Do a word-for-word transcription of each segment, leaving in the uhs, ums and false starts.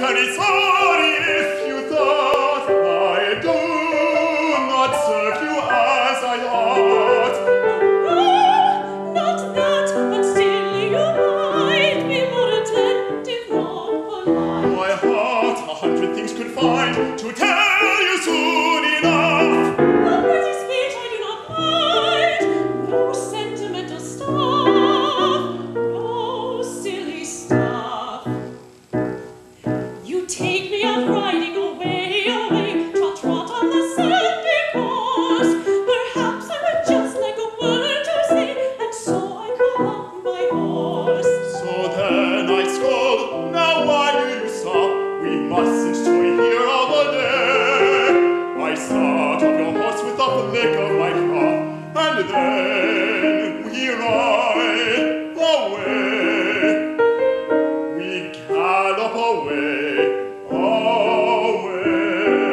very sorry if you thought I do not serve you as I ought. Oh, not that, but still you might be more attentive, more polite. My heart a hundred things could find to tell you soon enough. A pretty speech I do not mind, no sentimental stuff, no silly stuff. You take me out riding away, away, trot, trot on the sand because perhaps I would just like a word to say, and so I call up my horse. So then I scold, now why do you stop? We mustn't toy here all the day. I start up your horse with a flick of my crop, and then we ride away. We gallop away, away.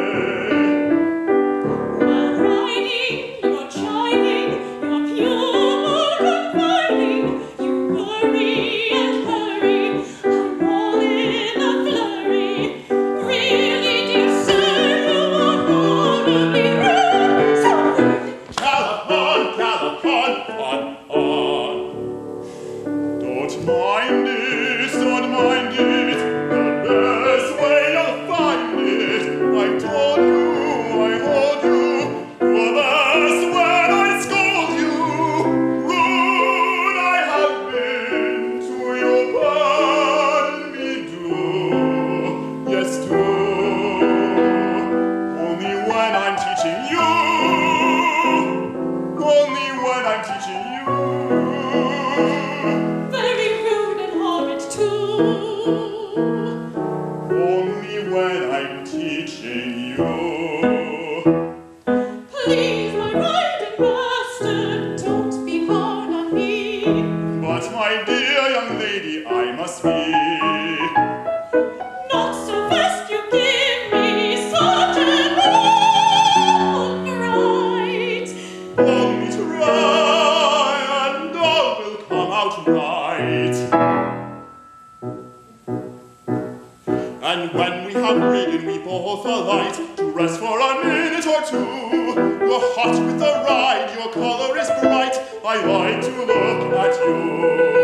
While riding, you're chiding, your pure confining, you worry and hurry, I'm all in a flurry. Really, dear sir, you are horribly rude, so rude. Gallop on, gallop on, on, on. Don't mind it, don't mind it. The best way you'll find it. I told you, I hold you. You're best when I scold you. Rude I have been to you, pardon me, do. Yes, do. Only when I'm teaching you. Only when I'm teaching you. Very rude and horrid too. Only when I'm teaching you. Please, my riding master, don't be hard on me. But my dear young lady, I must be. Not so fast, you give me such an fright. Allow me to try, and all will come out right. And when we have ridden, we both alight to rest for a minute or two. You're hot with the ride, your color is bright. I like to look at you.